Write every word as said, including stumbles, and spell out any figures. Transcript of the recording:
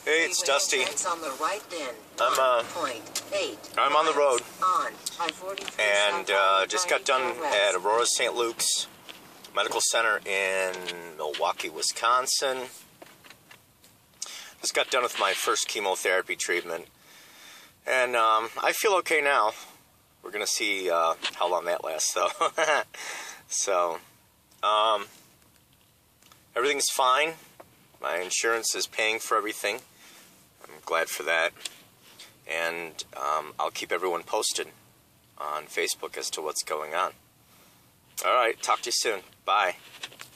Hey, it's Dusty. On the right then. I'm uh, I'm on the road, and uh, just got done at Aurora Saint Luke's Medical Center in Milwaukee, Wisconsin. Just got done with my first chemotherapy treatment, and um, I feel okay now. We're gonna see uh, how long that lasts, though. so, um, everything's fine. My insurance is paying for everything. I'm glad for that. And um, I'll keep everyone posted on Facebook as to what's going on. All right, talk to you soon. Bye.